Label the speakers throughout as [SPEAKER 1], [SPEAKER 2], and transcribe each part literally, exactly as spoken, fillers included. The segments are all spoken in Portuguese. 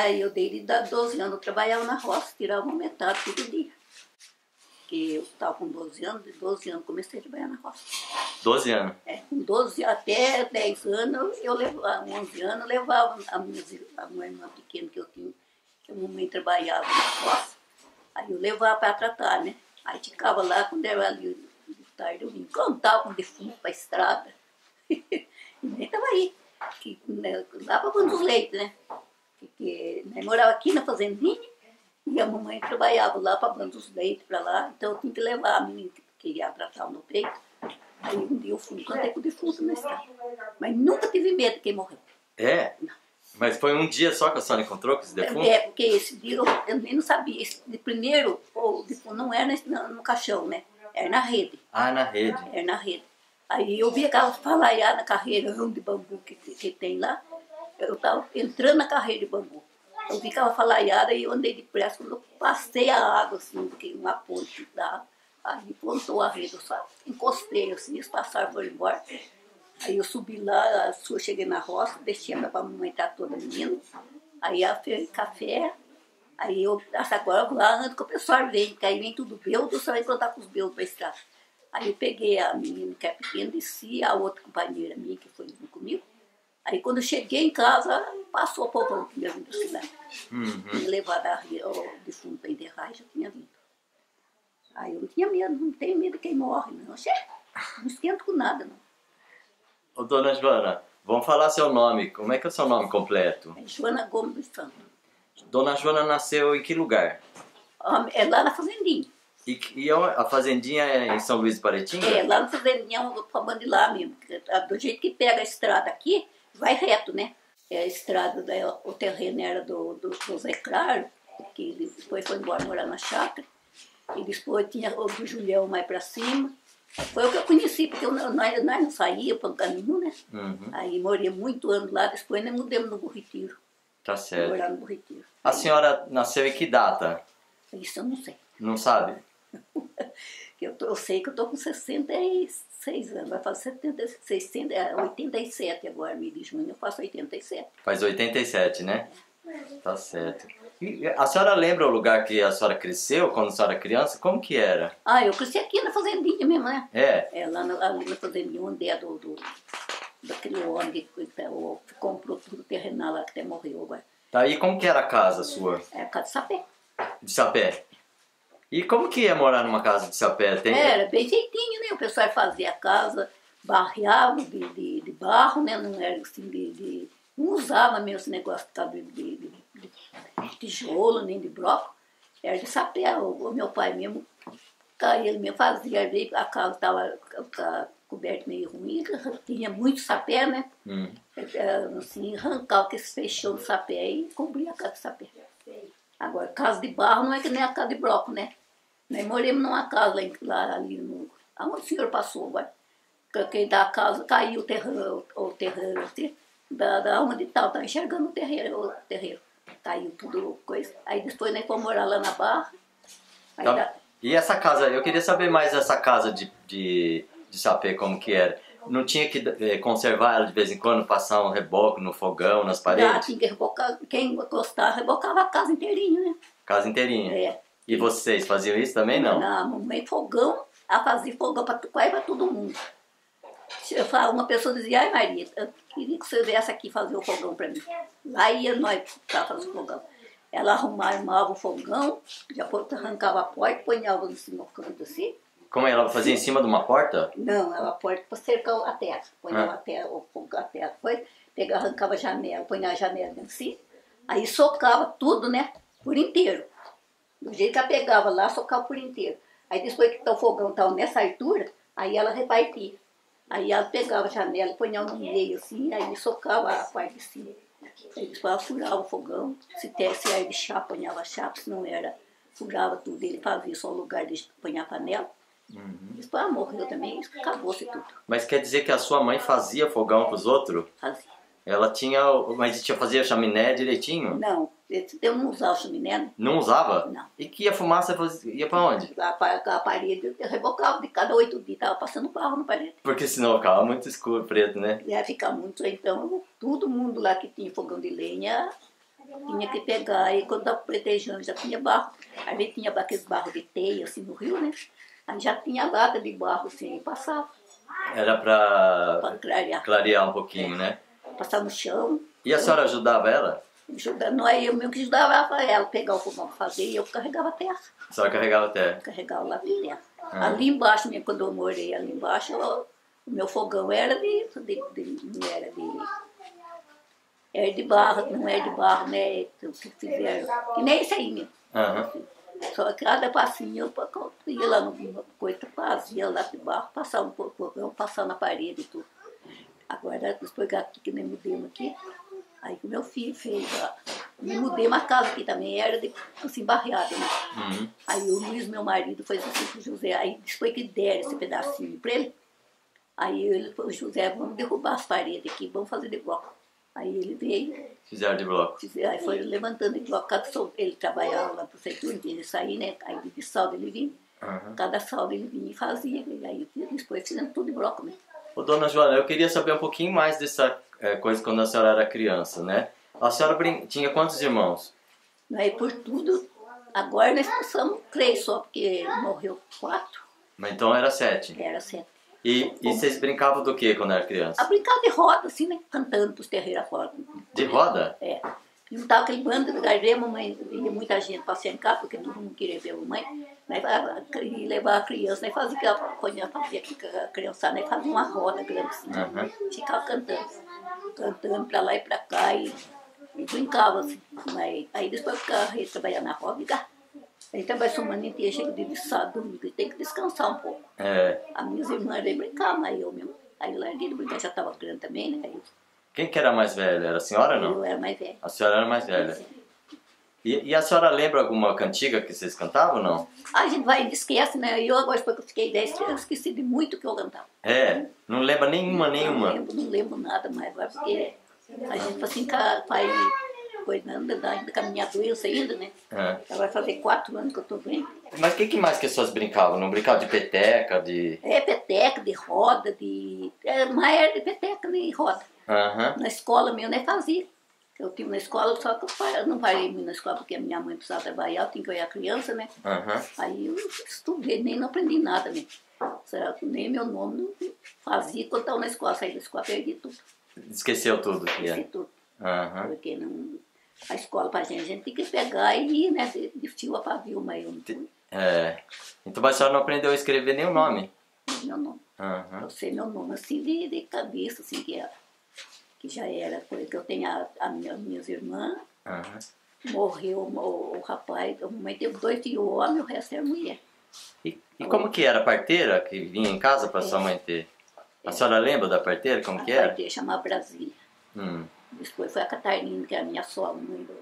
[SPEAKER 1] aí eu desde doze anos, eu trabalhava na roça, tirava uma metade todo dia. Porque eu estava com doze anos, de doze anos comecei a trabalhar na roça.
[SPEAKER 2] doze anos?
[SPEAKER 1] É, com doze até dez anos, eu levava, onze anos, eu levava a minha, a minha irmã pequena que eu tinha, que a mamãe trabalhava na roça. Aí eu levava para tratar, né? Aí ficava lá, quando era ali de tarde, eu vinha cantar com o defunto para a estrada. E nem estava aí. Que, né, lá para Bandos Leite, né? Porque né, morava aqui na fazendinha e a mamãe trabalhava lá para Bandos Leite, para lá. Então eu tinha que levar a menina que queria tratar o meu peito. Aí um dia eu fui, cantei com o defunto na estrada. Mas nunca tive medo de quem morreu.
[SPEAKER 2] É?
[SPEAKER 1] Não.
[SPEAKER 2] Mas foi um dia só que a senhora encontrou com esse defunto?
[SPEAKER 1] É, porque esse dia eu, eu nem não sabia. Esse, de primeiro, o defunto não era no, no caixão, né? Era na rede.
[SPEAKER 2] Ah, na rede.
[SPEAKER 1] Era na rede. Aí eu vi aquela falaiada na carreira de bambu que, que tem lá. Eu estava entrando na carreira de bambu. Eu vi aquela falaiada e eu andei depressa. Quando eu passei a água, assim, uma ponte da aí plantou a rede. Eu só encostei, assim, eles passaram, foram embora. Aí eu subi lá, eu cheguei na roça, deixei a minha mamãe estar toda menina. Aí ela fez café. Aí eu, agora eu vou lá, ando com o pessoal, vem, que aí vem tudo beldo, só vai plantar com os beldos para estrada. Aí eu peguei a menina que é pequena, desci, a outra companheira minha que foi comigo. Aí quando eu cheguei em casa, passou o povão que ia vir da cidade.
[SPEAKER 2] Uhum.
[SPEAKER 1] Me levar o defunto para enterrar, já tinha vindo. Aí eu não tinha medo, não tenho medo de quem morre, não. Che, não esquento com nada, não.
[SPEAKER 2] Ô, dona Joana, vamos falar seu nome. Como é que é o seu nome completo?
[SPEAKER 1] É Joana Gomes dos Santos.
[SPEAKER 2] Dona Joana nasceu em que lugar?
[SPEAKER 1] É lá na fazendinha.
[SPEAKER 2] E, e a fazendinha é em São Luís de Paraitinga?
[SPEAKER 1] É, lá na fazendinha, falando de lá mesmo. Do jeito que pega a estrada aqui, vai reto, né? É a estrada, o terreno era do, do, do Zé Claro, que depois foi embora morar na chácara. E depois tinha o do Julião mais pra cima. Foi o que eu conheci, porque eu, nós, nós não saíamos para o caminho, né? Uhum. Aí morei muito ano lá, depois nós mudamos no Burritiro.
[SPEAKER 2] Tá certo.
[SPEAKER 1] Morar no Burritiro.
[SPEAKER 2] A senhora nasceu em que data?
[SPEAKER 1] Isso eu não sei.
[SPEAKER 2] Não sabe?
[SPEAKER 1] eu, tô, eu sei que eu estou com sessenta e seis anos, vai fazer setenta, sessenta, oitenta e sete agora, mês de junho, eu faço oitenta e sete.
[SPEAKER 2] Faz oitenta e sete, né? É. Tá certo. E a senhora lembra o lugar que a senhora cresceu quando a senhora era criança? Como que era?
[SPEAKER 1] Ah, eu cresci aqui na fazendinha mesmo, né?
[SPEAKER 2] É?
[SPEAKER 1] É, lá na, ali na fazendinha, onde é do, do, daquele homem que, que, que comprou tudo terrenal lá, que até morreu agora.
[SPEAKER 2] Tá, e como que era a casa sua?
[SPEAKER 1] É a casa de sapé.
[SPEAKER 2] De sapé? E como que ia morar numa casa de sapé? Tem...
[SPEAKER 1] Era bem jeitinho, né? O pessoal fazia a casa, barreava de, de, de barro, né? Não era assim de... de não usava mesmo esse negócio de, de, de, de tijolo, nem de bloco. Era de sapé. O, o meu pai mesmo, ele mesmo fazia, a casa estava coberta meio ruim, tinha muito sapé, né? Hum. Assim, arrancava aqueles fechões de sapé e cobria a casa de sapé. Agora, casa de barro não é que nem a casa de bloco, né? Nós moramos numa casa lá, lá ali no... Aonde o senhor passou agora? Quem da casa caiu o terreno, o terreno assim, da, da onde estava, estava enxergando o terreiro, o terreiro. Caiu tudo coisa. Aí depois nós fomos morar lá na Barra.
[SPEAKER 2] Tá.
[SPEAKER 1] Da...
[SPEAKER 2] E essa casa, eu queria saber mais dessa casa de, de, de sapé, como que era. Não tinha que eh, conservar ela de vez em quando, passar um reboco no fogão, nas paredes?
[SPEAKER 1] Já tinha que rebocar, quem gostava, rebocava a casa inteirinha, né?
[SPEAKER 2] Casa inteirinha?
[SPEAKER 1] É.
[SPEAKER 2] E vocês faziam isso também, não?
[SPEAKER 1] Não, a mamãe fogão, ela fazia fogão para quase para todo mundo. Eu falava, uma pessoa dizia, ai Maria, eu queria que você viesse aqui fazer o fogão para mim. Lá ia nós para fazer o fogão. Ela arrumava, armava o fogão, já arrancava a porta, punhava assim no canto assim.
[SPEAKER 2] Como ela fazia em cima de uma porta?
[SPEAKER 1] Não, ela porta para cercar a terra. Punhava
[SPEAKER 2] ah.
[SPEAKER 1] a terra, o fogão, a terra, depois pegava, arrancava a janela, punhava a janela assim, aí socava tudo, né, por inteiro. Do jeito que ela pegava lá, socava por inteiro. Aí depois que o fogão estava nessa altura, aí ela repartia. Aí ela pegava a janela, punhava no meio assim, aí socava a parte de cima. Aí depois ela furava o fogão, se tivesse ar de chá, punhava chapa, se não era, furava tudo. Ele fazia só o lugar de punhar a panela. Uhum. Depois ela morreu também, acabou-se tudo.
[SPEAKER 2] Mas quer dizer que a sua mãe fazia fogão para os outros?
[SPEAKER 1] Fazia.
[SPEAKER 2] Ela tinha, mas tinha, fazia chaminé direitinho?
[SPEAKER 1] Não, eu não usava chaminé. Né?
[SPEAKER 2] Não usava?
[SPEAKER 1] Não.
[SPEAKER 2] E que a fumaça fazia, ia para onde?
[SPEAKER 1] A, a parede, eu rebocava de cada oito dias, estava passando barro na parede.
[SPEAKER 2] Porque senão ficava muito escuro, preto, né?
[SPEAKER 1] Ia ficar muito, então todo mundo lá que tinha fogão de lenha Tinha que pegar, aí quando estava pretejando já tinha barro, às vezes tinha aqueles barros de teia assim no rio, né? Aí já tinha lata de barro assim, e passava.
[SPEAKER 2] Era pra,
[SPEAKER 1] Para clarear.
[SPEAKER 2] clarear um pouquinho, né?
[SPEAKER 1] Passar no chão.
[SPEAKER 2] E a senhora ajudava ela?
[SPEAKER 1] Ajudando, não é eu mesmo que ajudava ela pegar o fogão para fazer e eu carregava a terra.
[SPEAKER 2] A senhora carregava terra?
[SPEAKER 1] Carregava lá de terra.
[SPEAKER 2] Ah.
[SPEAKER 1] Ali embaixo, mesmo, quando eu morei ali embaixo, eu, o meu fogão era de, de, de, não era de, era de barro, não é de barro, né? Que fizeram, que nem isso aí mesmo.
[SPEAKER 2] Uhum.
[SPEAKER 1] Só que cada passinho eu ia lá no coisa, fazia lá de barro, passava um fogão, passava na parede e tudo. Agora, depois que nem mudemos aqui, aí que o meu filho fez, ó, me mudei uma casa aqui também, era de, assim, barreada, né?
[SPEAKER 2] Uhum.
[SPEAKER 1] Aí o Luiz, meu marido, foi assim pro José, aí depois que deram esse pedacinho pra ele, aí ele falou, José, vamos derrubar as paredes aqui, vamos fazer de bloco. Aí ele veio.
[SPEAKER 2] Fizeram de bloco.
[SPEAKER 1] Aí foi levantando de bloco, cada sol, ele trabalhava lá pro setor, ele saía, né? Aí de saldo ele vinha,
[SPEAKER 2] Uhum.
[SPEAKER 1] cada saldo ele vinha e fazia, e aí depois fizemos tudo de bloco, né?
[SPEAKER 2] Ô, dona Joana, eu queria saber um pouquinho mais dessa é, coisa quando a senhora era criança, né? A senhora brin... tinha quantos irmãos?
[SPEAKER 1] Aí por tudo, agora nós passamos três só, porque morreu quatro,
[SPEAKER 2] Mas então era sete.
[SPEAKER 1] era sete.
[SPEAKER 2] E, e vocês brincavam do que quando era criança?
[SPEAKER 1] A brincar de roda, assim, né? Cantando pros terreiros fora.
[SPEAKER 2] De roda?
[SPEAKER 1] É. Juntava aquele bando de garreira, mamãe, ia muita gente passear em casa, porque todo mundo queria ver a mamãe. Né? E levar a criança, né? Fazia aquela coisa, fazia a criançada, né? Fazia uma roda grande assim.
[SPEAKER 2] Uhum.
[SPEAKER 1] Ficava cantando. Cantando pra lá e pra cá e, e brincava assim. Mas, aí depois que a gente trabalhava na roda, aí trabalha semana inteira, chega de sábado, domingo, tem que descansar um pouco.
[SPEAKER 2] É.
[SPEAKER 1] As minhas irmãs aí brincavam, mas eu mesmo. Aí eu larguei de brincar, já estava grande também, né? Aí eu,
[SPEAKER 2] Quem que era mais velha? Era a senhora ou não?
[SPEAKER 1] eu era mais velha.
[SPEAKER 2] A senhora era mais velha. E, e a senhora lembra alguma cantiga que vocês cantavam ou não?
[SPEAKER 1] A gente vai e esquece, né? Eu agora, depois que eu fiquei dez, eu esqueci de muito que eu cantava.
[SPEAKER 2] É, não lembra nenhuma, nenhuma.
[SPEAKER 1] Não lembro, não lembro nada mais agora, porque a gente assim, vai cuidando da, da minha doença ainda, né?
[SPEAKER 2] É.
[SPEAKER 1] Já vai fazer quatro anos que eu tô vendo.
[SPEAKER 2] Mas o que, que mais que as pessoas brincavam? Não brincavam de peteca, de...
[SPEAKER 1] É peteca, de roda, de... É, mas era de peteca nem roda.
[SPEAKER 2] Uhum.
[SPEAKER 1] Na escola mesmo, nem fazia. Eu tinha na escola, só que eu parei, não parei na escola porque a minha mãe precisava trabalhar, eu tinha que olhar criança, né?
[SPEAKER 2] Uhum.
[SPEAKER 1] Aí eu estudei, nem não aprendi nada mesmo. Certo? Nem meu nome não fazia quando estava na escola, saí da escola, perdi tudo.
[SPEAKER 2] Esqueceu tudo.
[SPEAKER 1] Esqueci
[SPEAKER 2] Yeah.
[SPEAKER 1] tudo.
[SPEAKER 2] Uhum.
[SPEAKER 1] Porque não, a escola pra gente, a gente tem que pegar e ir, né? De, de fio a pavio, mas eu não fui.
[SPEAKER 2] É. Então a senhora não aprendeu a escrever nem o nome?
[SPEAKER 1] Meu nome.
[SPEAKER 2] Uhum.
[SPEAKER 1] Eu sei meu nome assim de, de cabeça, assim, que, é, que já era coisa que eu tenho a, a minha, minhas irmãs.
[SPEAKER 2] Uhum.
[SPEAKER 1] Morreu o, o rapaz, a mamãe teve dois filhos homens, o resto era mulher.
[SPEAKER 2] E, e como que era a parteira que vinha em casa para
[SPEAKER 1] É.
[SPEAKER 2] sua mãe ter? A senhora lembra da parteira? Como
[SPEAKER 1] A
[SPEAKER 2] que era?
[SPEAKER 1] parteira chamava Brasília.
[SPEAKER 2] Hum.
[SPEAKER 1] Depois foi a Catarina, que era a minha sogra, mãe do,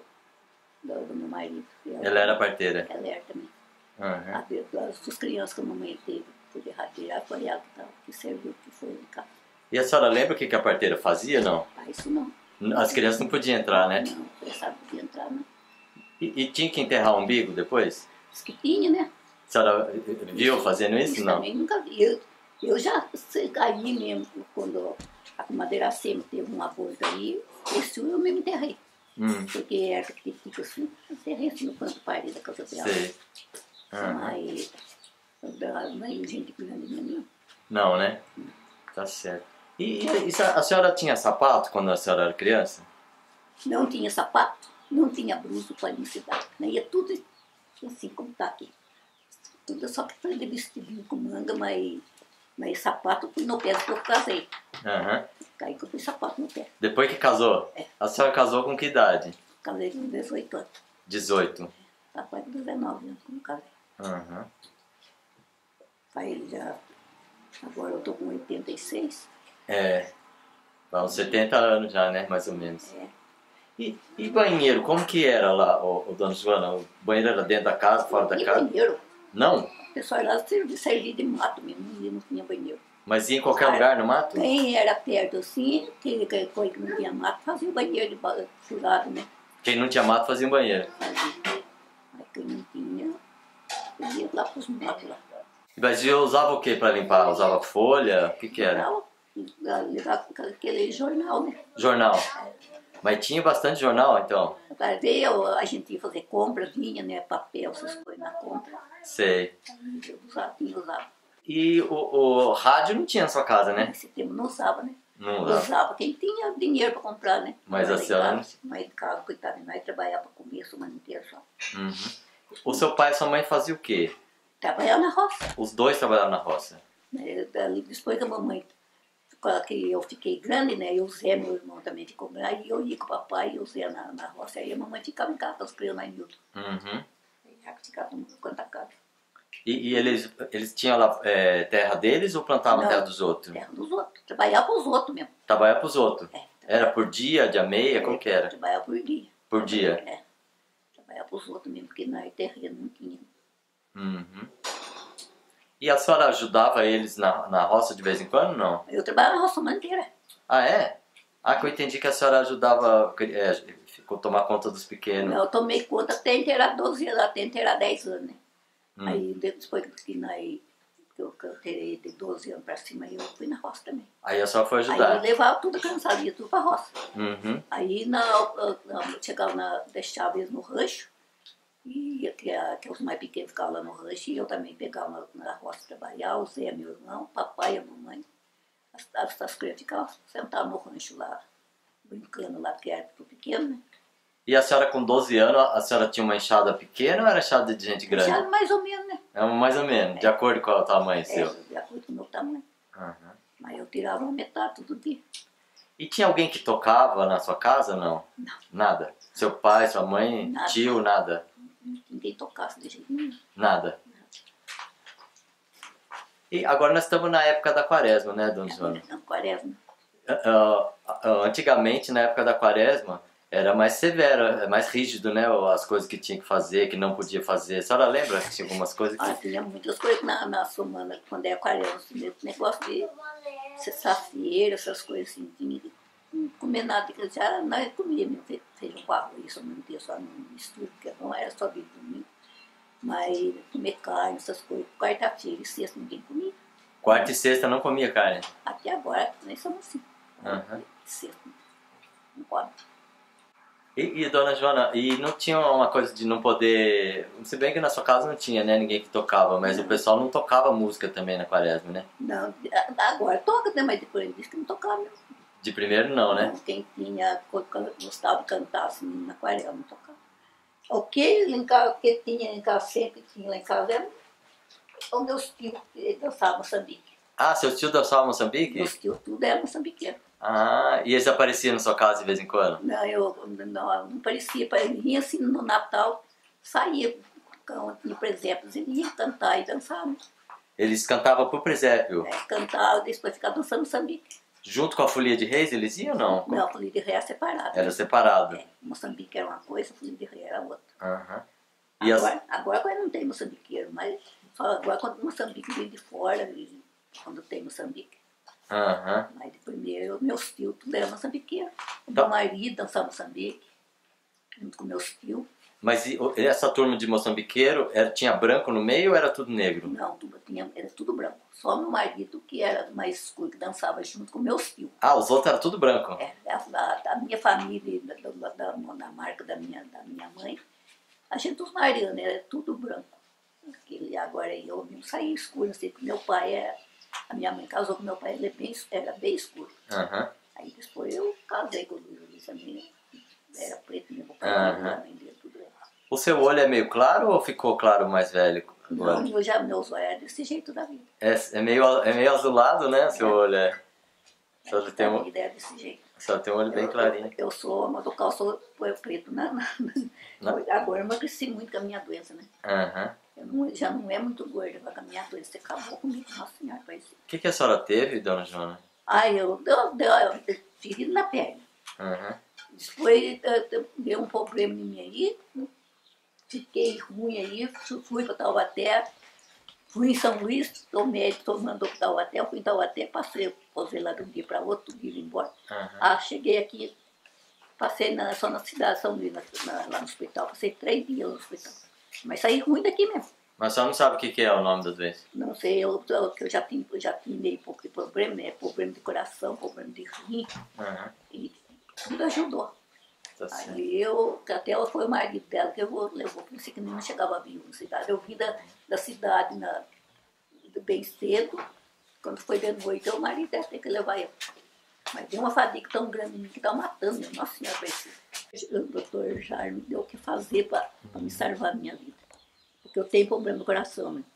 [SPEAKER 1] do, do meu marido. Ela,
[SPEAKER 2] Ela era parteira?
[SPEAKER 1] ela era também.
[SPEAKER 2] Uhum.
[SPEAKER 1] A, das duas crianças que a mamãe teve por derradeira, foi ela que, tava, que serviu, que foi em casa.
[SPEAKER 2] E a senhora lembra o que, que a parteira fazia, não?
[SPEAKER 1] Ah, isso não.
[SPEAKER 2] As crianças não podiam entrar, né?
[SPEAKER 1] Não, você sabe que entrar, não.
[SPEAKER 2] E, e tinha que enterrar o umbigo depois?
[SPEAKER 1] Diz que tinha, né?
[SPEAKER 2] A senhora viu fazendo isso,
[SPEAKER 1] Isso
[SPEAKER 2] não?
[SPEAKER 1] também nunca vi. Eu, eu já caí mesmo, quando a comadeira sempre teve um aborto aí, esse eu mesmo enterrei.
[SPEAKER 2] Hum.
[SPEAKER 1] Porque era que fica assim, enterrei assim no canto da parede da casa dela.
[SPEAKER 2] Sei. Uhum.
[SPEAKER 1] Mas não é gente grande mesmo.
[SPEAKER 2] Não, né? Tá certo. E, e, e a senhora tinha sapato quando a senhora era criança?
[SPEAKER 1] Não tinha sapato, não tinha blusa para necessidade. Né? Ia tudo assim como está aqui. Tudo só que foi de vestidinho com manga, mas, mas sapato no pé que eu casei.
[SPEAKER 2] Uhum.
[SPEAKER 1] Aí que eu fui sapato no pé.
[SPEAKER 2] Depois que casou?
[SPEAKER 1] É.
[SPEAKER 2] A senhora casou com que idade?
[SPEAKER 1] Casei com dezoito anos.
[SPEAKER 2] dezoito.
[SPEAKER 1] Rapaz, com dezenove anos, como casei.
[SPEAKER 2] Uhum.
[SPEAKER 1] Aí já, agora eu estou com oitenta e seis.
[SPEAKER 2] É. Há uns setenta anos já, né? Mais ou menos.
[SPEAKER 1] É.
[SPEAKER 2] E, e banheiro, como que era lá, o, o dona Joana? O banheiro era dentro da casa, fora da
[SPEAKER 1] E
[SPEAKER 2] casa?
[SPEAKER 1] banheiro.
[SPEAKER 2] Não?
[SPEAKER 1] O pessoal lá servia, servia de mato mesmo, não tinha banheiro.
[SPEAKER 2] Mas ia em qualquer
[SPEAKER 1] Ah,
[SPEAKER 2] lugar no mato?
[SPEAKER 1] Quem era perto assim, que, que, que não tinha mato, fazia o banheiro de ba- furado, né?
[SPEAKER 2] Quem não tinha mato fazia um banheiro.
[SPEAKER 1] Fazia. Mas quem não tinha, ia lá para os matos lá.
[SPEAKER 2] Mas eu usava o que para limpar? Usava folha? O que que era?
[SPEAKER 1] Levar aquele jornal, né?
[SPEAKER 2] Jornal. Mas tinha bastante jornal, então?
[SPEAKER 1] Daí eu, a gente ia fazer compras, vinha, né, papel, essas coisas na compra.
[SPEAKER 2] Sei.
[SPEAKER 1] Eu usava, eu usava.
[SPEAKER 2] E o, o rádio não tinha na sua casa, né?
[SPEAKER 1] Nesse tempo não usava, né?
[SPEAKER 2] Não usava.
[SPEAKER 1] Usava quem tinha dinheiro para comprar, né?
[SPEAKER 2] Mas a senhora...
[SPEAKER 1] Mas em casa, coitado, nós trabalhava para comer a semana inteira só.
[SPEAKER 2] Uhum. O seu pai e sua mãe faziam o quê?
[SPEAKER 1] Trabalhava na roça.
[SPEAKER 2] Os dois trabalhavam na roça?
[SPEAKER 1] Depois que a mamãe, que eu fiquei grande, né? Eu, Zé, meu irmão também ficou grande. Aí eu ia com o papai e o Zé na, na roça. Aí a mamãe ficava em casa, as crianças lá em Milton.
[SPEAKER 2] Uhum.
[SPEAKER 1] Aí já ficava no canto da casa.
[SPEAKER 2] E, e eles, eles tinham lá é, terra deles ou plantavam
[SPEAKER 1] Não,
[SPEAKER 2] terra dos outros?
[SPEAKER 1] Terra dos outros. Trabalhava para os outros mesmo.
[SPEAKER 2] Trabalhava para os outros?
[SPEAKER 1] É,
[SPEAKER 2] era por dia, dia meia? Como que era?
[SPEAKER 1] Trabalhava por dia.
[SPEAKER 2] Por dia?
[SPEAKER 1] É. Trabalhava para os outros mesmo, porque na terreno não tinha.
[SPEAKER 2] Uhum. E a senhora ajudava eles na, na roça de vez em quando, não?
[SPEAKER 1] Eu trabalhava na roça a inteira.
[SPEAKER 2] Ah, é? Ah, que eu entendi que a senhora ajudava é, ficou tomar conta dos pequenos.
[SPEAKER 1] Eu tomei conta até inteirar doze anos, até inteirar dez anos, né?
[SPEAKER 2] Hum.
[SPEAKER 1] Aí depois que, nós, que eu, que eu terei de doze anos para cima, eu fui na roça também.
[SPEAKER 2] Aí a senhora foi
[SPEAKER 1] Aí
[SPEAKER 2] ajudar?
[SPEAKER 1] eu levava tudo que eu não sabia, tudo para a roça.
[SPEAKER 2] Uhum.
[SPEAKER 1] Aí na, na, chegava, na, deixava eles no rancho, e que, a, que os mais pequenos ficavam lá no rancho, e eu também pegava na, na roça trabalhar, o Zé, meu irmão, o papai e a mamãe. As, as, as crianças ficavam sentadas no rancho lá, brincando lá, porque era tudo pequeno, né?
[SPEAKER 2] E a senhora com doze anos, a senhora tinha uma enxada pequena ou era enxada de gente grande?
[SPEAKER 1] Já mais ou menos, né?
[SPEAKER 2] É mais ou menos, de acordo com o tamanho
[SPEAKER 1] É,
[SPEAKER 2] seu.
[SPEAKER 1] de acordo com o meu tamanho.
[SPEAKER 2] Uhum.
[SPEAKER 1] Mas eu tirava uma metade todo dia.
[SPEAKER 2] E tinha alguém que tocava na sua casa, não?
[SPEAKER 1] Não.
[SPEAKER 2] Nada? Seu pai, sua mãe,
[SPEAKER 1] Nada.
[SPEAKER 2] tio, nada?
[SPEAKER 1] Ninguém tocasse de jeito nenhum.
[SPEAKER 2] Nada. E agora nós estamos na época da quaresma, né, dona Joana?
[SPEAKER 1] Na quaresma.
[SPEAKER 2] Uh, uh, antigamente, na época da quaresma, era mais severo, mais rígido, né? As coisas que tinha que fazer, que não podia fazer. A senhora lembra que tinha algumas coisas que...
[SPEAKER 1] Ah, tinha muitas coisas na, na semana, quando é aquarela, assim, esse negócio de sexta-feira, essas coisas assim, tinha que não comer nada, que já nós comíamos feijão com arroz, só não tinha só no mistura, porque não era só de domingo, mas comer carne, essas coisas, quarta-feira e sexta ninguém comia.
[SPEAKER 2] Quarta e sexta não comia carne?
[SPEAKER 1] Até agora, nós somos assim,
[SPEAKER 2] Uhum.
[SPEAKER 1] sexta, não come.
[SPEAKER 2] E, e, dona Joana, e não tinha uma coisa de não poder... Se bem que na sua casa não tinha, né, ninguém que tocava, mas não. O pessoal não tocava música também na quaresma, né?
[SPEAKER 1] Não, agora toca, né, mas depois disse que não tocava mesmo.
[SPEAKER 2] De primeiro não, né?
[SPEAKER 1] Não, quem tinha, gostava de cantar assim na aquarela, não tocava. O que, lá em casa, o que tinha em casa, sempre tinha lá em casa, era o meus tios que dançavam Moçambique.
[SPEAKER 2] Ah, seus tios dançavam Moçambique?
[SPEAKER 1] Meus tios tudo era moçambiqueiro.
[SPEAKER 2] Ah, e eles apareciam na sua casa de vez em quando?
[SPEAKER 1] Não, eu não, não parecia, ele vinha assim no Natal, saía no presépio, ele ia cantar e dançar. Né?
[SPEAKER 2] Eles cantavam pro presépio?
[SPEAKER 1] É, cantava e depois ficava dançando Moçambique.
[SPEAKER 2] Junto com a folia de reis eles iam ou não?
[SPEAKER 1] Não, a folia de reis era separada.
[SPEAKER 2] Era
[SPEAKER 1] né?
[SPEAKER 2] separado?
[SPEAKER 1] É, Moçambique era uma coisa, a folia de reis era outra.
[SPEAKER 2] Uhum.
[SPEAKER 1] E agora,
[SPEAKER 2] as...
[SPEAKER 1] agora, agora não tem moçambiqueiro, mas só agora quando Moçambique vem de fora, quando tem Moçambique.
[SPEAKER 2] Uhum.
[SPEAKER 1] Mas de primeiro, meus tios, tudo era moçambiqueiro. O
[SPEAKER 2] Tá.
[SPEAKER 1] meu marido dançava Moçambique, junto com meus tios.
[SPEAKER 2] Mas e, essa turma de moçambiqueiro, era, tinha branco no meio ou era tudo negro?
[SPEAKER 1] Não, tudo, tinha, era tudo branco. Só meu marido, que era mais escuro, que dançava junto com meus tios.
[SPEAKER 2] Ah, os outros eram tudo branco?
[SPEAKER 1] É, a, a, a minha família, da, da, da, da marca da minha, da minha mãe, a gente, os marianos, era tudo branco. Aquele, agora eu mesmo saí escuro, não sei, porque meu pai era... A minha mãe casou com meu pai, ele bem, era bem escuro.
[SPEAKER 2] Uhum.
[SPEAKER 1] Aí depois eu casei com o Luiz, a minha era preto, meu pai,
[SPEAKER 2] Uhum.
[SPEAKER 1] a mãe dele, tudo era.
[SPEAKER 2] O seu olho é meio claro ou ficou claro mais velho? Agora?
[SPEAKER 1] Não, eu já, meus olhos eram desse jeito da vida.
[SPEAKER 2] É, é, meio, é meio azulado, né? O seu
[SPEAKER 1] É.
[SPEAKER 2] olho é. A senhora tem
[SPEAKER 1] A
[SPEAKER 2] um,
[SPEAKER 1] vida era desse jeito.
[SPEAKER 2] a senhora tem um olho bem
[SPEAKER 1] Eu-
[SPEAKER 2] clarinho.
[SPEAKER 1] Eu, eu sou, mas o calço foi preto. Na, na,
[SPEAKER 2] Não?
[SPEAKER 1] Agora eu emagreci muito com a minha doença, né?
[SPEAKER 2] Uhum.
[SPEAKER 1] Eu não, já não é muito gorda, mas com a minha doença acabou comigo. Nossa senhora, parece.
[SPEAKER 2] O que, que a senhora teve, dona Joana?
[SPEAKER 1] Aí eu, eu, eu, eu tive na perna.
[SPEAKER 2] Uhum.
[SPEAKER 1] Depois eu, eu, deu um problema em mim aí, fiquei ruim aí, fui para Taubaté, fui em São Luís, o médico mandou para Taubaté, eu fui em Taubaté, passei, posei lá de um dia para outro, dia embora.
[SPEAKER 2] Uhum.
[SPEAKER 1] Ah, cheguei aqui, passei na, só na cidade de São Luís, na, na, lá no hospital, passei três dias no hospital. Mas saí ruim daqui mesmo.
[SPEAKER 2] Mas a senhora não sabe o que, que é o nome da doença?
[SPEAKER 1] Não sei, eu, eu, eu já tinha, eu já tinha meio pouco de problema, né? Problema de coração, problema de rim,
[SPEAKER 2] Uhum.
[SPEAKER 1] e tudo ajudou.
[SPEAKER 2] tá certo.
[SPEAKER 1] Aí eu, que até foi o marido dela que eu levou, pensei que não chegava vivo na cidade. Eu vim da, da cidade na, bem cedo, quando foi de noite, o marido deve ter que levar eu. Mas deu uma fadiga tão grande em mim que tá matando, meu. Nossa Senhora, o doutor Jair me deu o que fazer para me salvar a minha vida. Porque eu tenho problema no coração, né?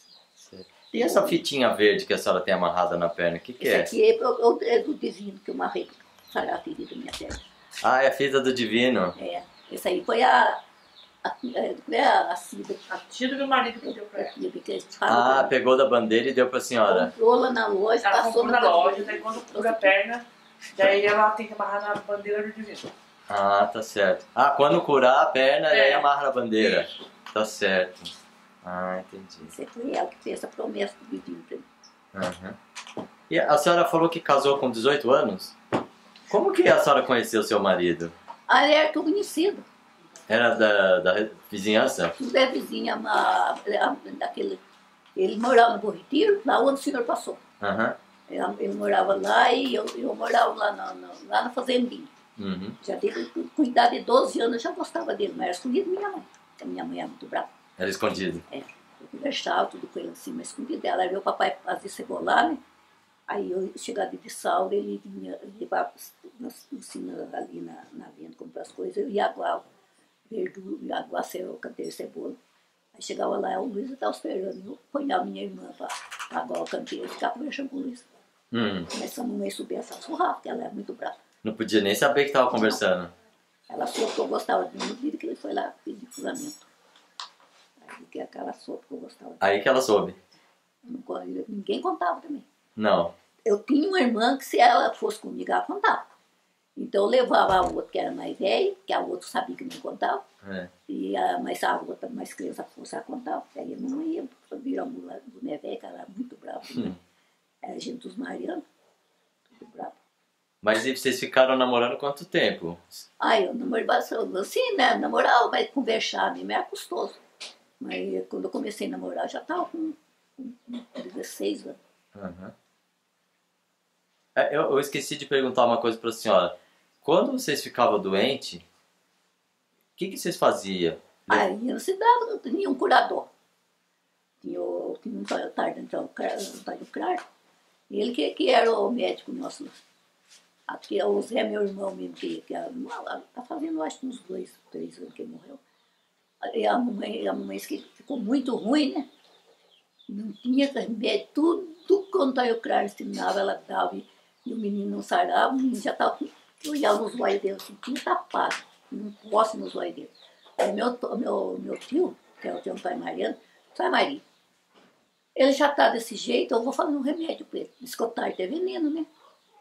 [SPEAKER 2] E essa fitinha verde que a senhora tem amarrada na perna, o que, que é?
[SPEAKER 1] Esse aqui é, é do divino que eu amarrei para sarar a ferida da minha perna.
[SPEAKER 2] Ah, é a fita do divino.
[SPEAKER 1] É, esse aí foi a... a, a, a Cida.
[SPEAKER 3] A tia do meu marido que deu pra ela.
[SPEAKER 2] Ah, pegou da bandeira e deu pra senhora.
[SPEAKER 1] Comprou lá na loja,
[SPEAKER 3] Ela
[SPEAKER 1] passou
[SPEAKER 3] comprou na loja, daí quando cura a perna, daí ela tem que amarrar na bandeira do divino.
[SPEAKER 2] Ah, tá certo. Ah, quando curar a perna,
[SPEAKER 3] É.
[SPEAKER 2] aí amarra na bandeira. Tá certo. Ah, entendi.
[SPEAKER 1] Você foi ela que fez essa promessa do divino pra mim.
[SPEAKER 2] Uhum. E a senhora falou que casou com dezoito anos? Como que a senhora conheceu seu marido?
[SPEAKER 1] Ah, ele era tudo conhecido.
[SPEAKER 2] Era da, da vizinhança?
[SPEAKER 1] Tudo é vizinha, a, a, daquele... Ele morava no Bom Retiro, lá onde o senhor passou.
[SPEAKER 2] Uhum.
[SPEAKER 1] Ele, ele morava lá e eu, eu morava lá na, na, lá na fazendinha.
[SPEAKER 2] Uhum.
[SPEAKER 1] Já dele, com idade de doze anos, eu já gostava dele, mas era escondido da minha mãe. Porque a minha mãe era muito brava.
[SPEAKER 2] Era escondido.
[SPEAKER 1] É, eu conversava tudo com ele assim, mas escondido dela. Aí meu papai fazia cebolá, né? Aí eu chegava de Salda, ele vinha levar assim, ali na, na venda, comprar as coisas, eu ia aguar verdura, ia aguar canteiro e cebola. Aí chegava lá, o Luiz estava esperando, eu apanhava minha irmã para aguar o canteiro e ficava conversando com o Luiz.
[SPEAKER 2] Hum.
[SPEAKER 1] Mas se a mamãe soubesse, ela surrava, porque ela era muito brava.
[SPEAKER 2] Não podia nem saber que estava conversando.
[SPEAKER 1] Ela soube que eu gostava de mim, no dia que ele foi lá pedir cruzamento. Aí que aquela soube que eu gostava de mim.
[SPEAKER 2] Aí que ela soube.
[SPEAKER 1] Não, ninguém contava também.
[SPEAKER 2] Não.
[SPEAKER 1] Eu tinha uma irmã que se ela fosse comigo, ela contava. Então eu levava a outra que era mais velha, que a outra sabia que não contava,
[SPEAKER 2] É.
[SPEAKER 1] e a, mas a outra mais criança fosse, ela contava. Aí eu não ia virar uma mulher velha, que ela era muito brava.
[SPEAKER 2] Hum.
[SPEAKER 1] Né? Era gente dos marianos, tudo bravo.
[SPEAKER 2] Mas e vocês ficaram namorando quanto tempo?
[SPEAKER 1] Aí eu namorei bastante, assim, né? Namorava, mas conversar mesmo era custoso. Mas quando eu comecei a namorar, eu já estava com, com, com dezesseis anos.
[SPEAKER 2] Uhum. É, eu, eu esqueci de perguntar uma coisa para a senhora. Quando vocês ficavam doentes, o que, que vocês faziam?
[SPEAKER 1] Aí na cidade tinha um curador. Tinha, o, tinha um tarde, então, o Crar. Ele que, que era o médico nosso. Aqui é o Zé, meu irmão mesmo, que está fazendo acho que uns dois, três anos que ele morreu. E a mamãe, a mamãe que ficou muito ruim, né? Não tinha remédio, tudo, tudo quanto a Crar ensinava, ela dava. E, e o menino não sarava, o menino já estava. Eu olhava nos olhos dele assim, tinha tapado, não posso nos olhos dele. Aí meu, meu, meu tio, que é o tio Antônio Mariano, sai Maria, ele já está desse jeito, eu vou fazer um remédio para ele. Diz que o tarde é veneno, né?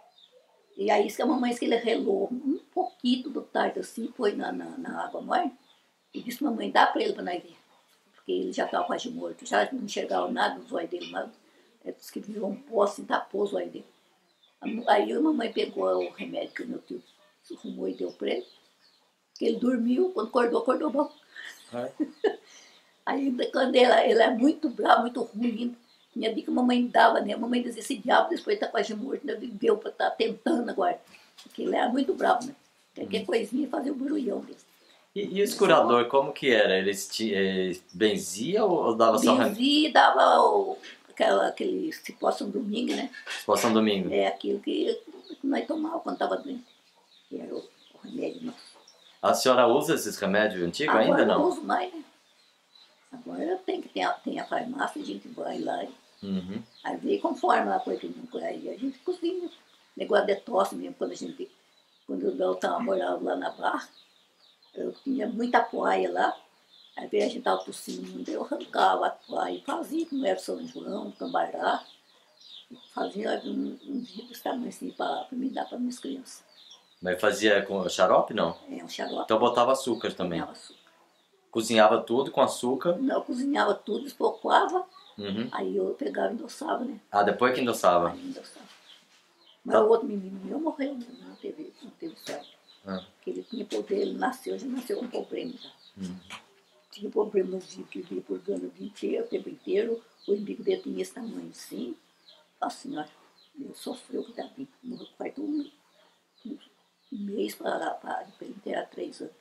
[SPEAKER 1] E aí que a mamãe disse que ele relou um pouquinho do tarde assim, foi na, na, na água morna, e disse, mamãe, dá para ele para nós ver. Porque ele já estava quase morto, já não enxergava nada nos olhos dele, mas ele disse que virou um pó assim, tapou os olhos dele. Aí a mamãe pegou o remédio que o meu tio arrumou e deu para ele, que ele dormiu, quando acordou, acordou bom.
[SPEAKER 2] É.
[SPEAKER 1] Aí quando ele, ele é muito bravo, muito ruim, minha dica a mamãe dava, né? A mamãe dizia, esse diabo depois está quase morto, né? Viveu para estar tentando agora. Porque ele era muito bravo, né? Qualquer coisinha fazia o barulhão dele.
[SPEAKER 2] E, e o escurador, como que era? Eles, te, eles benzia ou dava só remédio?
[SPEAKER 1] Benzia e dava o, aquela, aquele cipó São Domingo, né?
[SPEAKER 2] Cipó São Domingo.
[SPEAKER 1] É aquilo que, que nós tomávamos quando estava doente. Que era o, o remédio nosso.
[SPEAKER 2] A senhora usa esses remédios antigos
[SPEAKER 1] Agora
[SPEAKER 2] ainda,
[SPEAKER 1] eu não
[SPEAKER 2] não?
[SPEAKER 1] uso mais, né? Agora tem que ter a, tem a farmácia, a gente vai lá.
[SPEAKER 2] Uhum.
[SPEAKER 1] Aí vê conforme a coisa que não aí a gente cozinha. Negócio de tosse mesmo, quando a gente, quando eu estava morando lá na Barra, eu tinha muita poaia lá. Aí a gente estava tossindo muito, eu arrancava a poaia, fazia como era São João, Cambará, fazia um, um dia desse tamanho assim para me dar para minhas crianças.
[SPEAKER 2] Mas fazia com xarope, não?
[SPEAKER 1] É um xarope.
[SPEAKER 2] Então botava açúcar também.
[SPEAKER 1] Cozinhava açúcar.
[SPEAKER 2] Cozinhava tudo com açúcar.
[SPEAKER 1] Não, eu cozinhava tudo, espocava,
[SPEAKER 2] Uhum.
[SPEAKER 1] aí eu pegava e endossava, né?
[SPEAKER 2] Ah, depois que endossava.
[SPEAKER 1] Aí endossava. Mas o outro menino meu morreu, né? Não teve, não teve sorte.
[SPEAKER 2] Ah.
[SPEAKER 1] Porque ele tinha poder, ele nasceu, já nasceu com problema já.
[SPEAKER 2] Uhum.
[SPEAKER 1] Tinha problema no dia que via purgando o dia inteiro, o tempo inteiro. O umbigo dele tinha esse tamanho assim. Nossa senhora, ele sofreu que tá bem. Morreu com quarto um, um mês para ele ter três anos.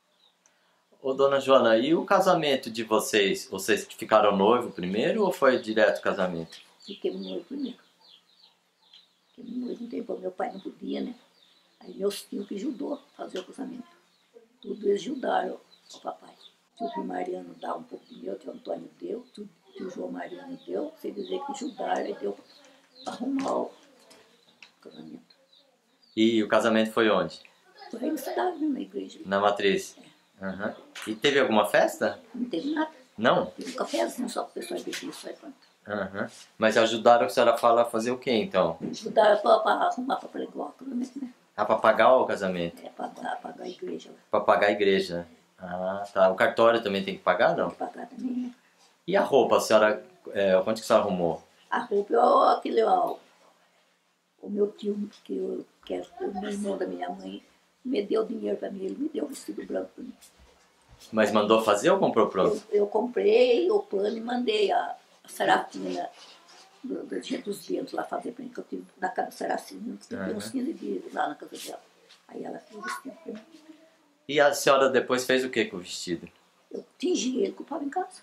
[SPEAKER 2] Ô, dona Joana, e o casamento de vocês? Vocês ficaram noivo primeiro ou foi direto casamento?
[SPEAKER 1] Fiquei noivo primeiro. Fiquei noivo um tempo, meu pai não podia, né? Aí meus tios que ajudou a fazer o casamento. Tudo eles ajudaram o papai. O tio Mariano dá um pouco de meu, o tio Antônio deu, o tio João Mariano deu, sem dizer que ajudaram, aí deu para arrumar o casamento.
[SPEAKER 2] E o casamento foi onde?
[SPEAKER 1] Foi aí na cidade, na igreja.
[SPEAKER 2] Na matriz?
[SPEAKER 1] É.
[SPEAKER 2] Uhum. E teve alguma festa?
[SPEAKER 1] Não teve nada.
[SPEAKER 2] Não?
[SPEAKER 1] Teve um cafezinho só para o pessoal beber, só e pronto.
[SPEAKER 2] Uhum. Mas ajudaram a senhora fala a fazer o quê então?
[SPEAKER 1] Ajudaram para arrumar para pregar o casamento, né?
[SPEAKER 2] Ah, para pagar o casamento?
[SPEAKER 1] É, para pagar a igreja.
[SPEAKER 2] Para pagar a igreja. Ah, tá. O cartório também tem que pagar, não?
[SPEAKER 1] Tem que pagar também, né?
[SPEAKER 2] E a roupa, a senhora, é, onde que a senhora arrumou?
[SPEAKER 1] A roupa, eu, aquele, ó, o meu tio, que, eu, que é o meu irmão da minha mãe, me deu dinheiro para mim, ele me deu um vestido branco para mim.
[SPEAKER 2] Mas mandou fazer ou comprou pronto?
[SPEAKER 1] Eu, eu comprei o pano e mandei a, a Serafina do, do Dia dos Ventos lá fazer para mim, que eu tive na casa da Serafina, eu tenho uns quinze dias lá na casa dela. Aí ela fez o vestido para mim.
[SPEAKER 2] E a senhora depois fez o que com o vestido?
[SPEAKER 1] Eu tingi ele com o pau em casa,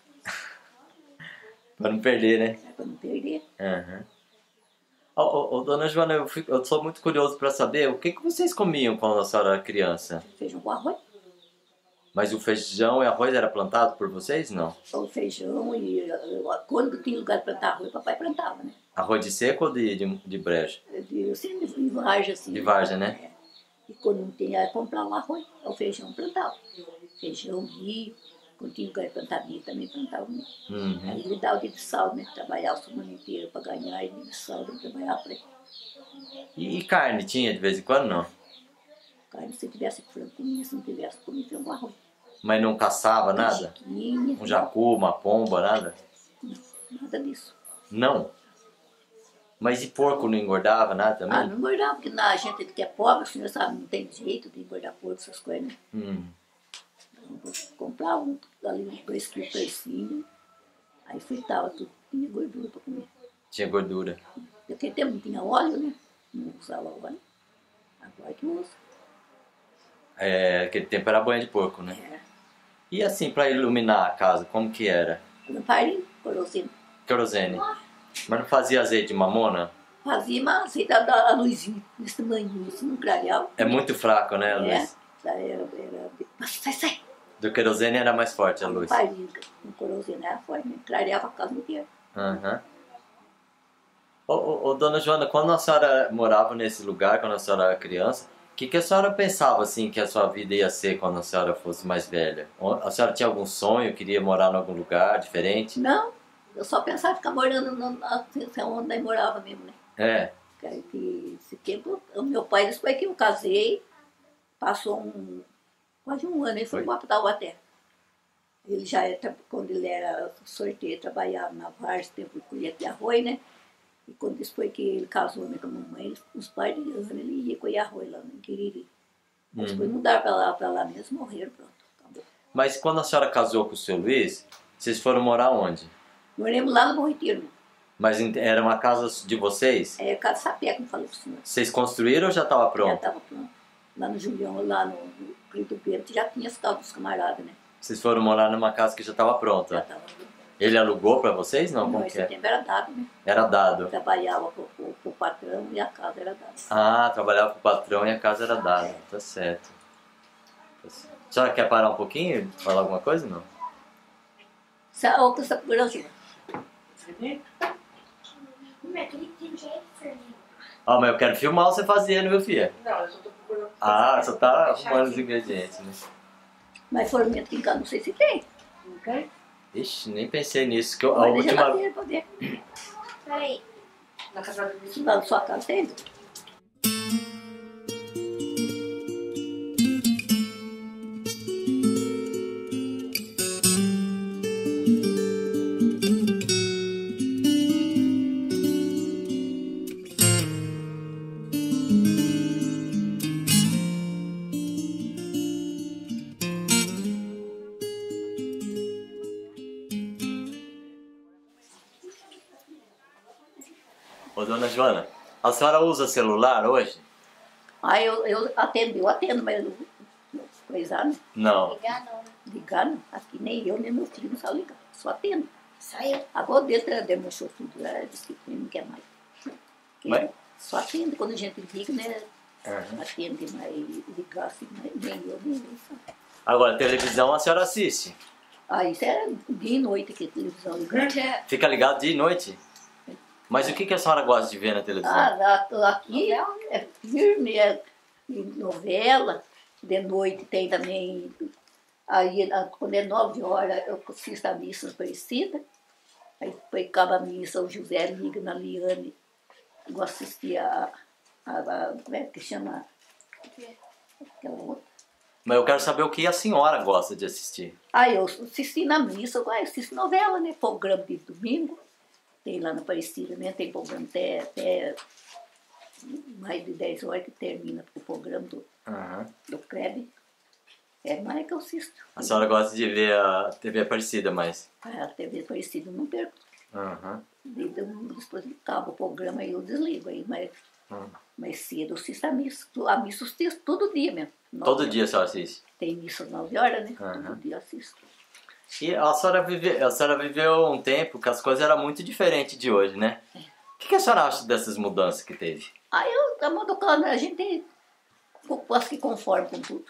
[SPEAKER 2] Para não perder, né?
[SPEAKER 1] para não perder.
[SPEAKER 2] Uhum. Ô, ô, ô, dona Joana, eu, fico, eu sou muito curioso para saber o que, que vocês comiam quando a senhora era criança.
[SPEAKER 1] Feijão com arroz.
[SPEAKER 2] Mas o feijão e arroz era plantado por vocês, não?
[SPEAKER 1] O feijão e eu, quando tinha lugar de plantar arroz, papai plantava, né?
[SPEAKER 2] Arroz de seco ou de, de, de brejo?
[SPEAKER 1] De, assim, de, de vargem, assim.
[SPEAKER 2] De várzea, né?
[SPEAKER 1] É. E quando não tinha, era comprar o arroz, o feijão plantava. Feijão, milho, quando tinha lugar de plantar milho, também plantava milho.
[SPEAKER 2] Uhum.
[SPEAKER 1] Aí ele dava o dia de sal, né? Trabalhava a semana inteira para ganhar, e dia de sal, ele trabalhava para ele.
[SPEAKER 2] E, e carne tinha de vez em quando, não?
[SPEAKER 1] Carne, se tivesse frango, comia, se não tivesse, comia feijão com arroz.
[SPEAKER 2] Mas não caçava nada?
[SPEAKER 1] Chiquinha,
[SPEAKER 2] Um jacu, uma pomba, nada?
[SPEAKER 1] nada disso.
[SPEAKER 2] Não? Mas e porco não engordava nada também?
[SPEAKER 1] Ah, não engordava, porque na gente que é pobre, o senhor sabe, não tem jeito de engordar porco, essas coisas, né?
[SPEAKER 2] Hum.
[SPEAKER 1] Então, comprava um, ali uns dois quilos de peicinho, aí fritava tudo, tinha gordura para comer.
[SPEAKER 2] Tinha gordura.
[SPEAKER 1] Naquele tempo não tinha óleo, né? Não usava óleo. Agora que usa.
[SPEAKER 2] É, aquele tempo era banha de porco, né?
[SPEAKER 1] É.
[SPEAKER 2] E assim, para iluminar a casa, como que era?
[SPEAKER 1] Lamparina, querosene.
[SPEAKER 2] Querosene. Mas não fazia azeite de mamona?
[SPEAKER 1] Fazia, mas assim, da, da a luzinha, desse tamanho, assim, não clareava.
[SPEAKER 2] É muito fraco, né, a
[SPEAKER 1] É,
[SPEAKER 2] luz?
[SPEAKER 1] era, era, nossa, sai, sai.
[SPEAKER 2] Do querosene era mais forte a luz.
[SPEAKER 1] Lamparina, com querosene era forte, né? Clareava a casa inteira.
[SPEAKER 2] Aham. Ô, ô, ô, dona Joana, quando a senhora morava nesse lugar, quando a senhora era criança, o que, que a senhora pensava assim que a sua vida ia ser quando a senhora fosse mais velha? A senhora tinha algum sonho, queria morar em algum lugar diferente?
[SPEAKER 1] Não, eu só pensava em ficar morando no, assim, onde nós morava mesmo, né?
[SPEAKER 2] É.
[SPEAKER 1] Que, que esse tempo, o meu pai, depois que eu casei, passou um, quase um ano, ele foi
[SPEAKER 2] Foi?
[SPEAKER 1] embora para Taubaté. Ele já era, quando ele era sorteiro, trabalhava na várzea, tempo de colher de arroz, né? E quando depois que ele casou né, com a mamãe, ele, uns pais de anos, ele ia colher arroz lá, não queria ir. Mas depois mudaram para lá, para lá mesmo, morreram, pronto, acabou.
[SPEAKER 2] Mas quando a senhora casou com o seu Luiz, vocês foram morar onde?
[SPEAKER 1] Moramos lá no Bom Retiro, né?
[SPEAKER 2] Mas em- era uma casa de vocês?
[SPEAKER 1] É, casa sapé, como falei para o senhor.
[SPEAKER 2] Vocês construíram ou já estava
[SPEAKER 1] Já
[SPEAKER 2] pronto?
[SPEAKER 1] estava pronto. Lá no Julião, lá no, no Clito Pedro, já tinha as casas dos camaradas, né?
[SPEAKER 2] Vocês foram morar numa casa que já estava
[SPEAKER 1] Já
[SPEAKER 2] pronta?
[SPEAKER 1] estava pronto.
[SPEAKER 2] Ele alugou para vocês? Não,
[SPEAKER 1] Não,
[SPEAKER 2] como
[SPEAKER 1] esse
[SPEAKER 2] que é?
[SPEAKER 1] tempo era dado, né?
[SPEAKER 2] Era dado.
[SPEAKER 1] Trabalhava pro, pro, pro patrão e a casa era dada.
[SPEAKER 2] Ah, trabalhava com o patrão e a casa era dada. Tá certo. Tá certo. A senhora quer parar um pouquinho? Falar alguma coisa? Não?
[SPEAKER 1] Sa outra essa curiosidade.
[SPEAKER 2] Ah, mas eu quero filmar você fazendo, meu filho.
[SPEAKER 3] Não, eu só tô procurando.
[SPEAKER 2] Ah, só tá
[SPEAKER 3] Deixar
[SPEAKER 2] arrumando os
[SPEAKER 3] aqui.
[SPEAKER 2] ingredientes, né?
[SPEAKER 1] Mas formento aqui em casa, não sei se tem.
[SPEAKER 3] Não tem?
[SPEAKER 2] Ixi, nem pensei nisso. Que eu, a
[SPEAKER 1] Olha,
[SPEAKER 2] última...
[SPEAKER 1] geladeira pra ver.
[SPEAKER 4] Peraí.
[SPEAKER 3] Na casa da
[SPEAKER 1] Se lá na sua casa tem.
[SPEAKER 2] Ô, dona Joana, a senhora usa celular hoje?
[SPEAKER 1] Aí eu, eu atendo, eu atendo, mas eu não coisar, né?
[SPEAKER 2] Não.
[SPEAKER 4] Ligar não, né?
[SPEAKER 1] Ligar, não. Aqui nem eu, nem meu filho não sabe ligar. Só atendo.
[SPEAKER 4] Só eu.
[SPEAKER 1] Agora o dele demonstrou tudo, né? Disse que não quer mais. Que
[SPEAKER 2] Mas-
[SPEAKER 1] Só atende quando a gente liga, né?
[SPEAKER 2] Uhum.
[SPEAKER 1] Atende, mas ligar assim, mas nem eu, nem eu, sabe?
[SPEAKER 2] Agora, televisão a senhora assiste?
[SPEAKER 1] Ah, isso era dia e noite que a televisão ligava.
[SPEAKER 2] Fica ligado dia e noite? Mas o que, que a senhora gosta de ver na televisão?
[SPEAKER 1] Ah, lá- aqui é firme, é novela, de noite tem também, aí a- quando é nove horas eu assisto a missa Aparecida, aí depois acaba a missa, o José liga na Liane, eu gosto de assistir a, a, a como é que chama aquela outra.
[SPEAKER 2] Mas eu quero saber o que a senhora gosta de assistir.
[SPEAKER 1] Ah, eu assisti na missa, eu assisto novela, né, programa de domingo, tem lá na Aparecida, né, tem programa até, até mais de dez horas que termina o programa do,
[SPEAKER 2] Uhum.
[SPEAKER 1] do Kreb. É mais que eu assisto.
[SPEAKER 2] A senhora gosta de ver a T V Aparecida, mas...
[SPEAKER 1] A T V Aparecida eu não perco.
[SPEAKER 2] Uhum.
[SPEAKER 1] De- de- Depois acaba o programa aí eu desligo aí, mas,
[SPEAKER 2] Uhum.
[SPEAKER 1] mas cedo eu assisto a missa. A missa eu assisto todo dia mesmo. Nove
[SPEAKER 2] Todo
[SPEAKER 1] horas.
[SPEAKER 2] dia a senhora assiste?
[SPEAKER 1] Tem missa às nove horas, né?
[SPEAKER 2] Aham.
[SPEAKER 1] Todo dia eu assisto.
[SPEAKER 2] E a senhora, vive, a senhora viveu um tempo que as coisas eram muito diferentes de hoje, né? O que, que a senhora acha dessas mudanças que teve?
[SPEAKER 1] Aí eu, a Mondocana, a gente quase que conforme com tudo.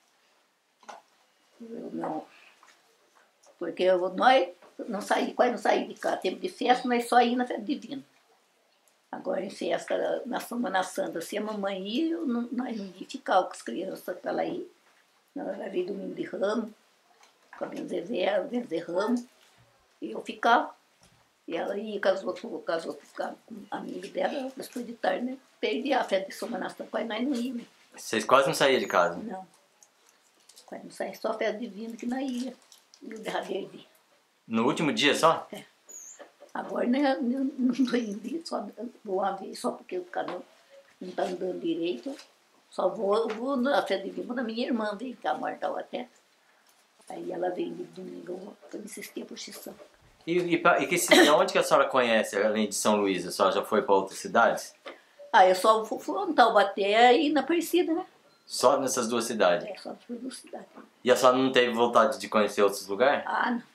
[SPEAKER 1] Eu não. Porque eu, nós não saí, quase não saí de casa. Tempo de festa, nós só íamos na festa divina. Agora em festa, na Semana Santa, se a mamãe ia, eu não, nós não ia ficar com as crianças para ela ir. Nós levei domingo de ramo, com a minha Zezé, Zezé Ramo, e eu ficava. E ela ia com as outras, com as outras com amigos dela, depois de tarde, né? Perdi a festa de Semana Santa, quase nós não íamos.
[SPEAKER 2] Vocês quase não saíam de casa?
[SPEAKER 1] Não. Quase não saía, só a festa divina que nós ia. E o derradeiro dia.
[SPEAKER 2] No último dia só?
[SPEAKER 1] Agora né, não não estou indo, só vou uma vez, só porque o canal não está andando direito. Só vou, vou na festa divina da minha irmã, vem cá, mortal até. Aí ela vem de domingo para me assistir a procissão.
[SPEAKER 2] E, e, pra- e que, ci- onde que a senhora conhece, além de São Luís? A senhora já foi para outras cidades?
[SPEAKER 1] Ah, eu só fui fui no Taubaté e na Aparecida, né?
[SPEAKER 2] Só nessas duas cidades?
[SPEAKER 1] É, só fui duas cidades.
[SPEAKER 2] E a senhora não teve vontade de conhecer outros lugares?
[SPEAKER 1] Ah, não.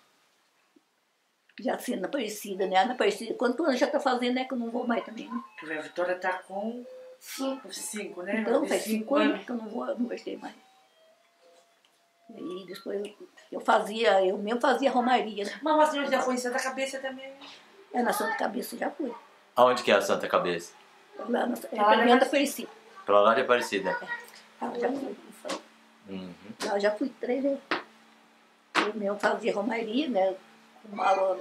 [SPEAKER 1] Já sendo na Aparecida, né? Na Aparecida, quanto anos já está fazendo, né? Que eu não vou mais também, né?
[SPEAKER 3] Porque a Vitória tá com cinco, cinco né?
[SPEAKER 1] Então,
[SPEAKER 3] Tem
[SPEAKER 1] faz cinco anos que eu não vou, não gostei mais. E aí depois eu, eu fazia, eu mesmo fazia romaria, né?
[SPEAKER 3] Mas a senhora já foi em Santa Cabeça também.
[SPEAKER 1] É, na Santa Cabeça já fui.
[SPEAKER 2] Aonde que é a Santa Cabeça?
[SPEAKER 1] Lá na é,
[SPEAKER 3] Ah,
[SPEAKER 1] perto
[SPEAKER 3] né?
[SPEAKER 1] da Aparecida.
[SPEAKER 2] Pra lá de Aparecida.
[SPEAKER 1] Lá eu já fui.
[SPEAKER 2] Uhum.
[SPEAKER 1] Lá eu já fui três vezes. Eu mesmo fazia romaria, né? Fumava,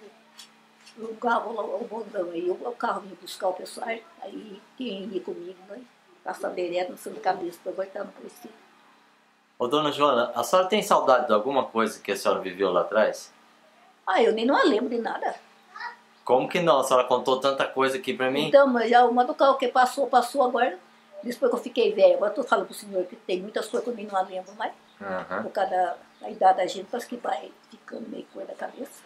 [SPEAKER 1] alugava o bondão. Aí eu, o carro vinha buscar o pessoal, aí quem ia comigo, né? Passava direto na Santa Cabeça para voltar no Aparecida.
[SPEAKER 2] Ô dona Joana, a senhora tem saudade de alguma coisa que a senhora viveu lá atrás?
[SPEAKER 1] Ah, eu nem não lembro de nada.
[SPEAKER 2] Como que não? A senhora contou tanta coisa aqui pra mim?
[SPEAKER 1] Então, mas já uma do carro que passou, passou agora. Depois que eu fiquei velha, agora eu tô falando pro senhor que tem muitas coisas que eu nem não lembro mais.
[SPEAKER 2] Uhum.
[SPEAKER 1] Por causa da, da idade da gente, parece que vai ficando meio coisa da cabeça.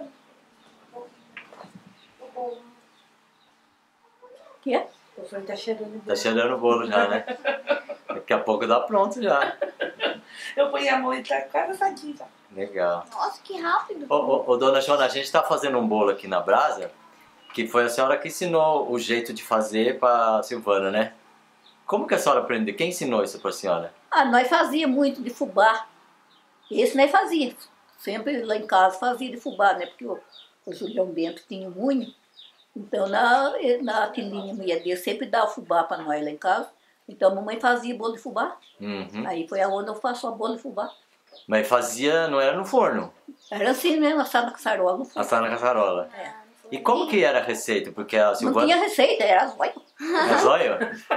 [SPEAKER 1] Que é?
[SPEAKER 3] O senhor tá cheirando.
[SPEAKER 2] Tá cheirando o bolo já, né? Daqui a pouco dá pronto já.
[SPEAKER 3] Eu ponho a mão e tá quase assadinho já.
[SPEAKER 2] Legal.
[SPEAKER 4] Nossa, que rápido.
[SPEAKER 2] Ô, ô, ô, dona Joana, a gente tá fazendo um bolo aqui na brasa, que foi a senhora que ensinou o jeito de fazer pra Silvana, né? Como que a senhora aprendeu? Quem ensinou isso pra senhora?
[SPEAKER 1] Ah, nós fazia muito de fubá. Esse nós fazia. Sempre lá em casa fazia de fubá, né? Porque o, o Julião Bento tinha um unho. Então, na, na tilinha mulher dele sempre dava fubá para nós lá em casa. Então, a mamãe fazia bolo de fubá.
[SPEAKER 2] Uhum.
[SPEAKER 1] Aí foi aonde eu faço a bolo de fubá.
[SPEAKER 2] Mas fazia, não era no forno,
[SPEAKER 1] Era assim mesmo, assado na caçarola. No fundo.
[SPEAKER 2] assar na caçarola.
[SPEAKER 1] É.
[SPEAKER 2] E como que era a receita? Porque a
[SPEAKER 1] Não
[SPEAKER 2] Silvana...
[SPEAKER 1] tinha receita, era zóio.
[SPEAKER 2] É zóio?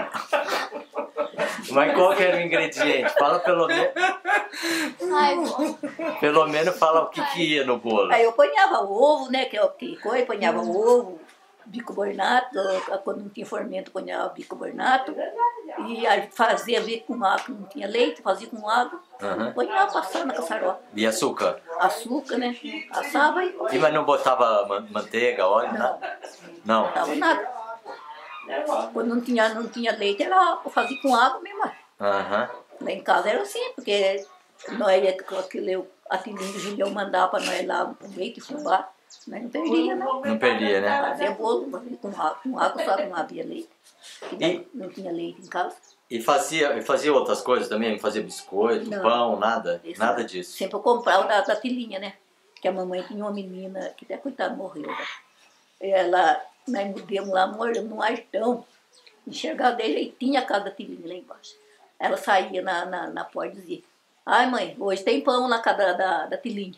[SPEAKER 2] Mas qual que era o ingrediente? Fala pelo menos...
[SPEAKER 4] Ai, bom.
[SPEAKER 2] Pelo menos fala o que, que ia no bolo.
[SPEAKER 1] Aí eu ponhava ovo, né? Que é o que coisa, ponhava ovo, bicarbonato, quando não tinha fermento, ponhava bicarbonato. E aí fazia ver com água, não tinha leite, fazia com água.
[SPEAKER 2] Uhum.
[SPEAKER 1] Ponhava passando na caçarola.
[SPEAKER 2] E açúcar?
[SPEAKER 1] Açúcar, né? Assava e
[SPEAKER 2] E mas não botava man- manteiga, óleo,
[SPEAKER 1] não,
[SPEAKER 2] nada?
[SPEAKER 1] não
[SPEAKER 2] Não.
[SPEAKER 1] dava nada.
[SPEAKER 3] Nervosa.
[SPEAKER 1] Quando não tinha, não tinha leite, era eu fazia com água mesmo.
[SPEAKER 2] Aham.
[SPEAKER 1] Lá em casa era assim, porque nós ia com aquele, a tilinha do Julião mandava para nós lá com leite e fubá, nós não perdia, não.
[SPEAKER 2] Não perdia, né?
[SPEAKER 1] Fazia bolo, fazia com água, com água só que não havia leite. Que não,
[SPEAKER 2] E-
[SPEAKER 1] não tinha leite em casa.
[SPEAKER 2] E fazia, e fazia outras coisas também? Fazia biscoito,
[SPEAKER 1] Não.
[SPEAKER 2] pão, nada?
[SPEAKER 1] Isso
[SPEAKER 2] Nada
[SPEAKER 1] não.
[SPEAKER 2] disso.
[SPEAKER 1] Sempre eu comprava da, da tilinha, né? Que a mamãe tinha uma menina, que até coitada morreu. Né? Ela, nós mudamos lá, moramos num artão, enxergava de jeitinho a casa da tilinha lá embaixo. Ela saía na, na, na porta e dizia, ai mãe, hoje tem pão na casa da, da, da tilinha.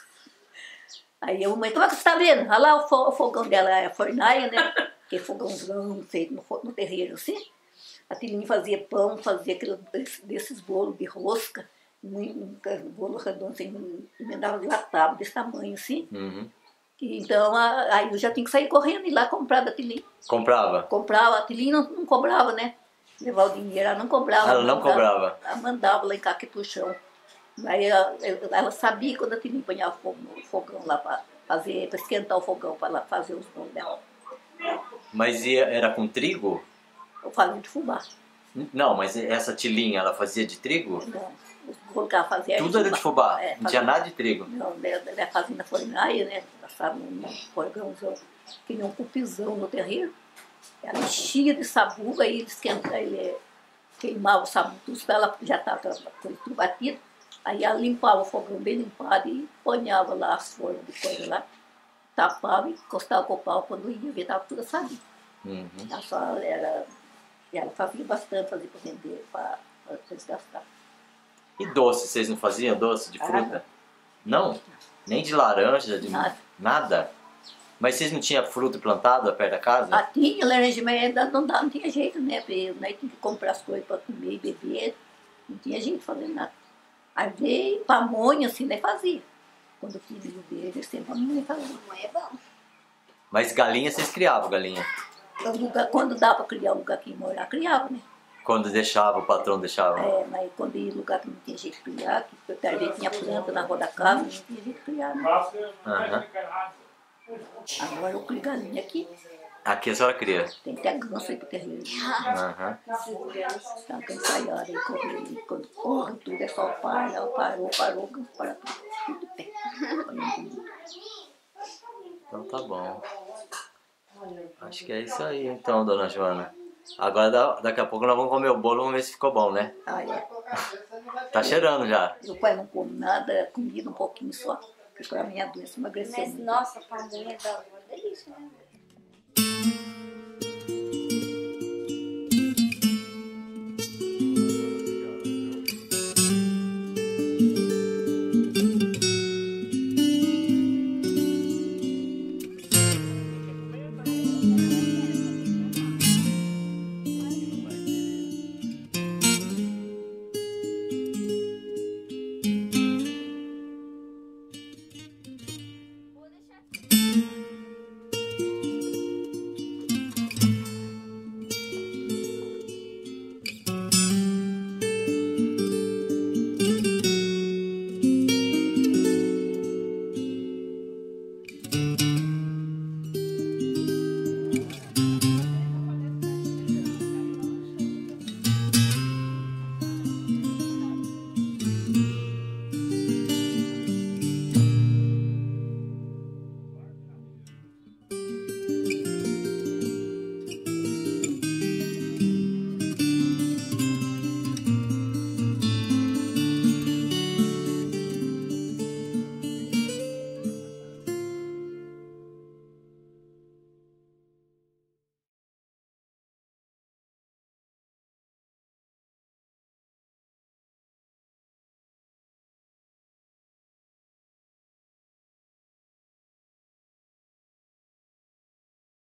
[SPEAKER 1] Aí a mamãe, como é que você está vendo? Olha lá o, fo, o fogão dela, é a fornaia, né? Que fogãozão feito no, no terreiro assim. A tilinha fazia pão, fazia aqueles, desses bolos de rosca, um, um, um bolo redondo, assim, emendava de latado desse tamanho assim.
[SPEAKER 2] Uhum.
[SPEAKER 1] E então a, aí eu já tinha que sair correndo e ir lá comprar da tilinha.
[SPEAKER 2] Comprava?
[SPEAKER 1] Comprava, a tilinha não, não cobrava, né? Levar o dinheiro, ela não cobrava.
[SPEAKER 2] Ela não
[SPEAKER 1] mandava-
[SPEAKER 2] cobrava?
[SPEAKER 1] Ela mandava lá em cá aqui pro chão. Aí ela, ela sabia quando a tilinha punhava fogo no fogão lá para fazer, para esquentar o fogão, para fazer os bolos dela.
[SPEAKER 2] Mas ia, era com trigo?
[SPEAKER 1] Eu fazia de fubá.
[SPEAKER 2] Não, mas essa tilinha, ela fazia de trigo?
[SPEAKER 1] Não, os bolos que ela fazia
[SPEAKER 2] Tudo era de fubá,
[SPEAKER 1] É,
[SPEAKER 2] não tinha
[SPEAKER 1] fazia-
[SPEAKER 2] nada de trigo.
[SPEAKER 1] Não, ela, ela fazia na fornaia, né? Passava num fogãozão, que nem um cupizão no terreiro. Ela enchia de sabugo, aí ele esquentava, ele queimava o sabugo, tudo, ela já estava tudo batido. Aí ela limpava o fogão bem limpado e ponhava lá as formas de coisa lá, tapava e encostava com o pau, quando ia ver, estava tudo assadinho.
[SPEAKER 2] Uhum.
[SPEAKER 1] Ela só era, ela fazia bastante, fazia para vender, para desgastar.
[SPEAKER 2] E doce, vocês não faziam doce de fruta? Não? Nem de laranja, de
[SPEAKER 1] Nada.
[SPEAKER 2] nada? Mas vocês não tinham fruta plantada perto da casa?
[SPEAKER 1] Ah, tinha laranja, mas ainda não, dá, não tinha jeito, né? Porque nós tinha que comprar as coisas para comer e beber, não tinha jeito de fazer nada. Aí veio pamonha, assim, daí fazia. Quando eu fiz o verde, sempre a mamãe fazia.
[SPEAKER 4] Não é bom.
[SPEAKER 2] Mas galinha vocês criavam, galinha?
[SPEAKER 1] O lugar, quando dá para criar o lugar que ia morar, criava, né?
[SPEAKER 2] Quando deixava, o patrão deixava?
[SPEAKER 1] É, mas quando ia em lugar que não tinha jeito de criar, que a gente tinha planta na rua da casa, não tinha jeito de criar, né?
[SPEAKER 2] Aham.
[SPEAKER 1] Agora eu crio galinha aqui,
[SPEAKER 2] Aqui a senhora cria?
[SPEAKER 1] tem até ganso aí pro terreiro.
[SPEAKER 2] Aham.
[SPEAKER 1] Tá cansaiada aí, corre ali, quando corre tudo, é só para, ela parou, parou, ganso para tudo, tudo bem.
[SPEAKER 2] Então tá bom. Acho que é isso aí então, dona Joana. Agora da- daqui a pouco nós vamos comer o bolo, vamos ver se ficou bom, né?
[SPEAKER 1] Ah, é.
[SPEAKER 2] Tá cheirando já.
[SPEAKER 1] Meu pai não come nada, comida um pouquinho só, porque para minha doença emagreceu
[SPEAKER 4] Mas,
[SPEAKER 1] muito.
[SPEAKER 4] nossa, a pamonha da avó é delícia, né?